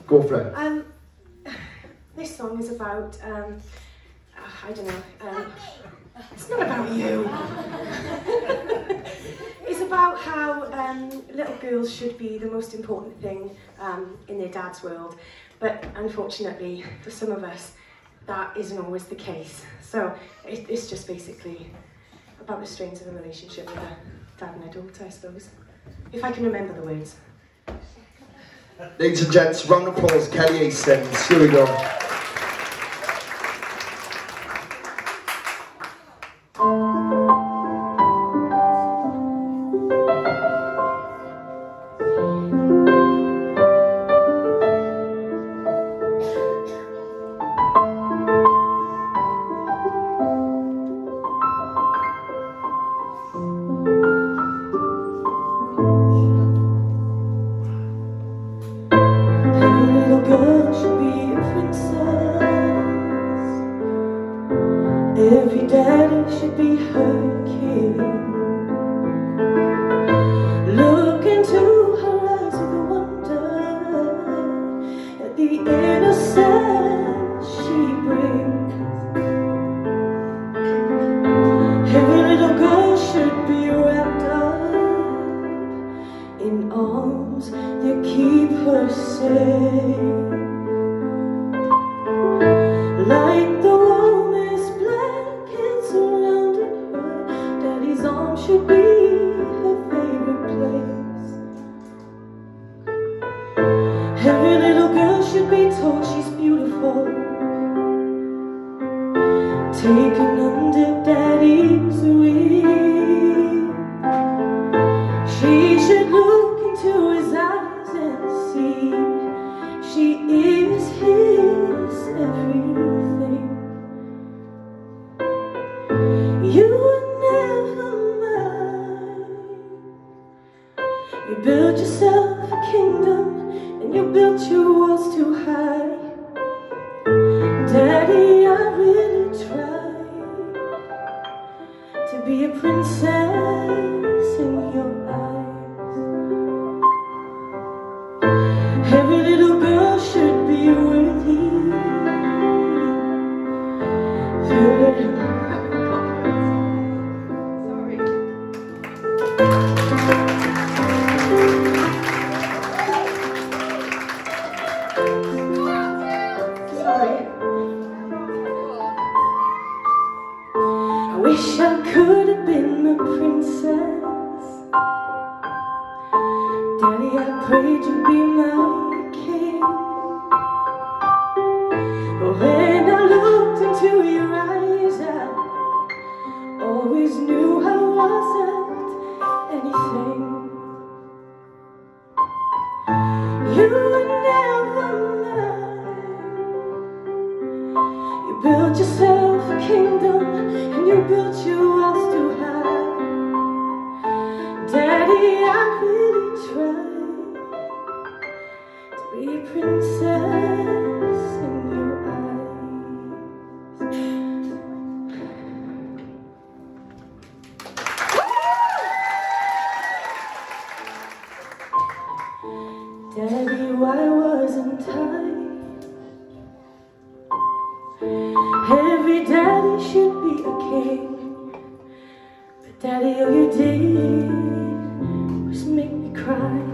Go for it. This song is about, I don't know, it's not about you. It's about how little girls should be the most important thing in their dad's world, but unfortunately, for some of us, that isn't always the case. So it's just basically about the strains of a relationship with a dad and a daughter, I suppose, if I can remember the words. Ladies and gents, round of applause, Kelly Hastings. Here we go. Every daddy should be her king. Look into her eyes with wonder at the innocence she brings. Every little girl should be wrapped up in arms that keep her safe. Like the warmest blankets surrounding her, daddy's arms should be her favorite place. Every little girl should be told she's beautiful, taken under daddy's wing. She should look into his eyes and see she is his everything. You were never mine. You built yourself a kingdom and you built your walls too high. Daddy, I really tried to be a princess in your eyes. Every little girl should be worthy. I wish I could have been a princess. Daddy, I prayed you'd be my king. But when I looked into your eyes, I always knew I wasn't anything. You were never mine. You built yourself a kingdom and you built your walls too high. Daddy, I really tried to be a princess in your eyes. Daddy, why wasn't I? Every daddy should be a king, but daddy, all you did was make me cry.